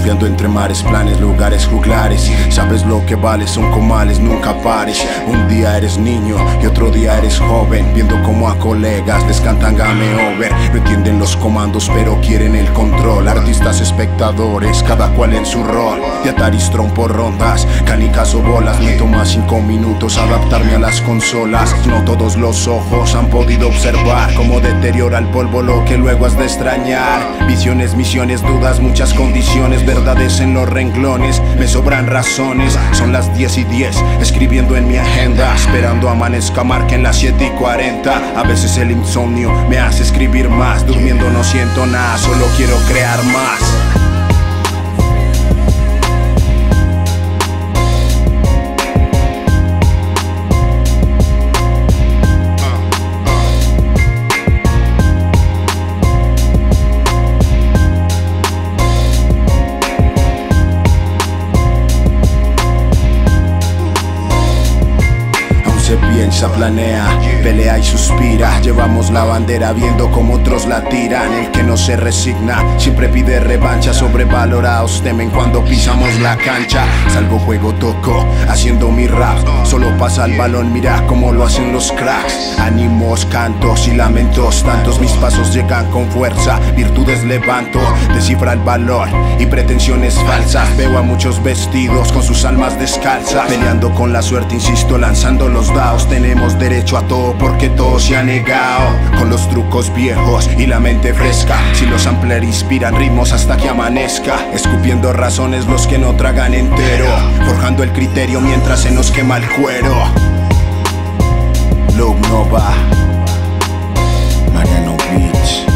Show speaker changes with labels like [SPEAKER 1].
[SPEAKER 1] Surfeando entre mares, planes, lugares, juglares. Sabes lo que vale, son comales, nunca pares. Un día eres niño y otro día eres joven, viendo como a colegas les cantan game over. No entienden los comandos pero quieren el control. Artistas, espectadores, cada cual en su rol. De Ataristrón por rondas, canicas o bolas. Me toma 5 minutos adaptarme a las consolas. No todos los ojos han podido observar cómo deteriora el polvo lo que luego has de extrañar. Visiones, misiones, dudas, muchas condiciones, verdades en los renglones, me sobran razones. Son las 10:10, escribiendo en mi agenda, esperando amanezca, marquen las 7:40. A veces el insomnio me hace escribir más, durmiendo no siento nada, solo quiero crear más. Se piensa, planea, pelea y suspira. Llevamos la bandera viendo como otros la tiran. El que no se resigna siempre pide revancha. Sobrevalorados temen cuando pisamos la cancha. Salvo juego, toco, haciendo mi rap. Solo pasa el balón, mira cómo lo hacen los cracks. Ánimos, cantos y lamentos tantos. Mis pasos llegan con fuerza, virtudes levanto. Descifra el valor y pretensiones falsas. Veo a muchos vestidos con sus almas descalzas, peleando con la suerte, insisto, lanzando los dados. Tenemos derecho a todo porque todo se ha negado. Con los trucos viejos y la mente fresca, si los sampler inspiran ritmos hasta que amanezca. Escupiendo razones los que no tragan entero, forjando el criterio mientras se nos quema el cuero. Loop Nova, Mariano Beach.